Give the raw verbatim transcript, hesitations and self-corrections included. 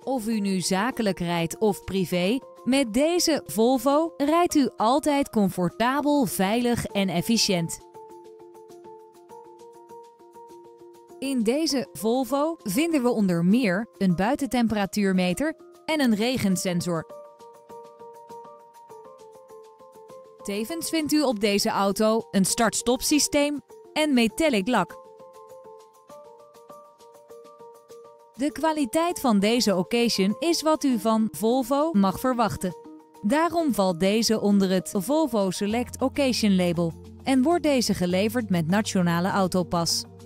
Of u nu zakelijk rijdt of privé, met deze Volvo rijdt u altijd comfortabel, veilig en efficiënt. In deze Volvo vinden we onder meer een buitentemperatuurmeter en een regensensor. Tevens vindt u op deze auto een start-stop systeem en metallic lak. De kwaliteit van deze occasion is wat u van Volvo mag verwachten. Daarom valt deze onder het Volvo Select Occasion label en wordt deze geleverd met Nationale Autopas.